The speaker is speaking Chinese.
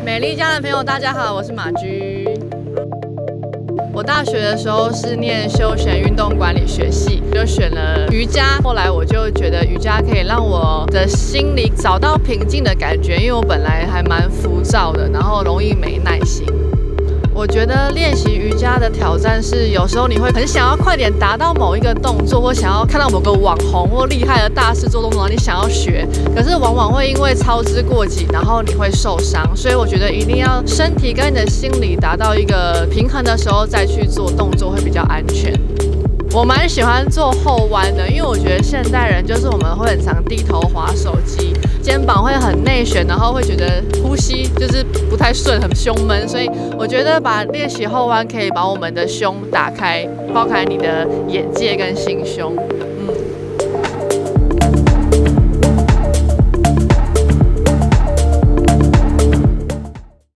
美丽家的朋友，大家好，我是马居。我大学的时候是念休闲运动管理学系，就选了瑜伽。后来我就觉得瑜伽可以让我的心里找到平静的感觉，因为我本来还蛮浮躁的，然后容易没耐心。我觉得练习瑜伽的挑战是，有时候你会很想要快点达到某一个动作，或想要看到某个网红或厉害的大师做动作，你想要学，可是往往会因为操之过急，然后你会受伤。所以我觉得一定要身体跟你的心理达到一个平衡的时候，再去做动作会比较安全。我蛮喜欢做后弯的，因为我觉得现代人就是我们会很常低头滑手机，肩膀会很内旋，然后会觉得呼吸就是不太顺，很胸闷，所以我觉得练习后弯可以把我们的胸打开，包含你的眼界跟心胸。